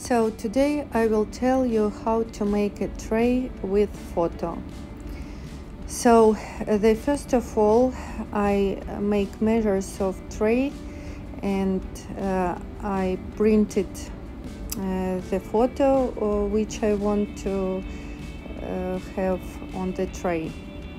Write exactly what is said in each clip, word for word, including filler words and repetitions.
So today I will tell you how to make a tray with photo. So uh, the first of all I make measures of tray and uh, I printed uh, the photo uh, which I want to uh, have on the tray.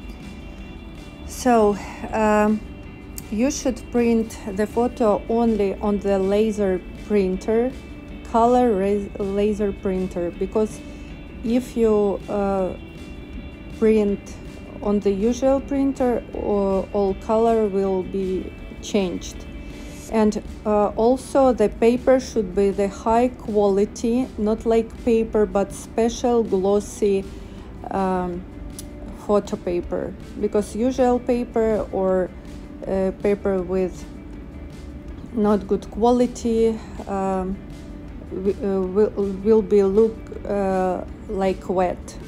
So um, you should print the photo only on the laser printer, color laser printer, because if you uh, print on the usual printer, uh, all color will be changed. And uh, also the paper should be the high quality, not like paper but special glossy um, photo paper, because usual paper or uh, paper with not good quality um, Uh, will, will be look uh, like wet.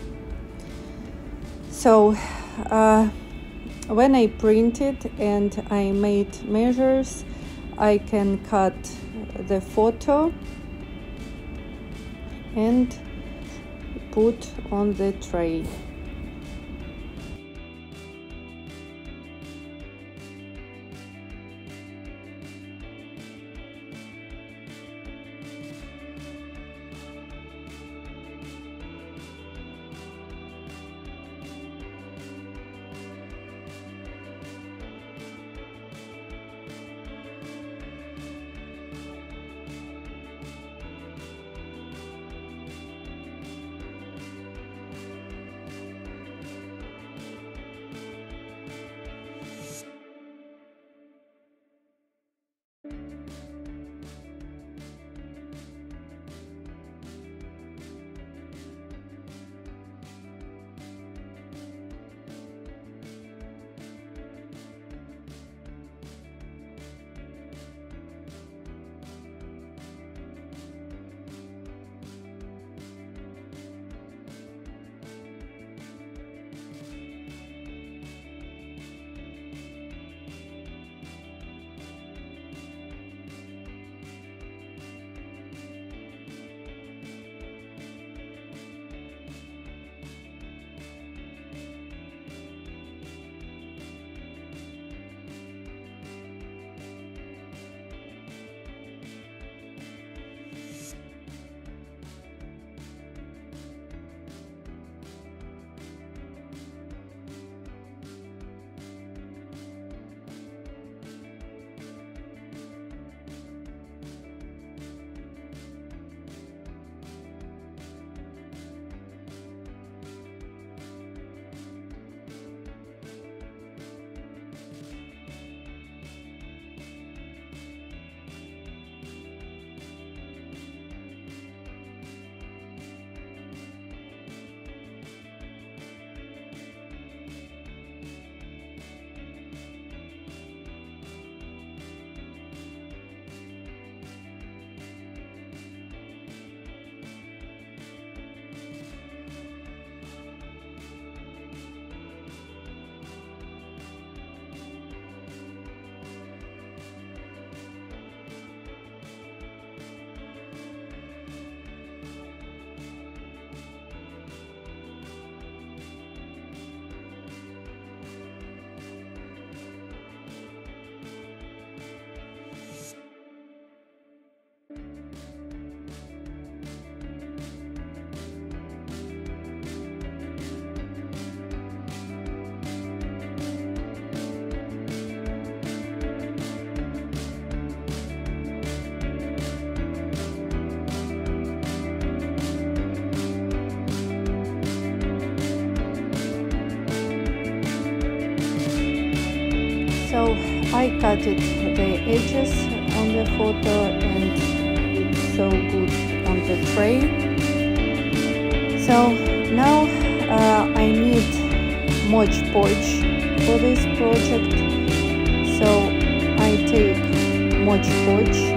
So uh, when I printed and I made measures, I can cut the photo and put on the tray. So I cut it the edges on the photo and it's so good on the tray. So now uh, I need Mod Podge for this project. So I take Mod Podge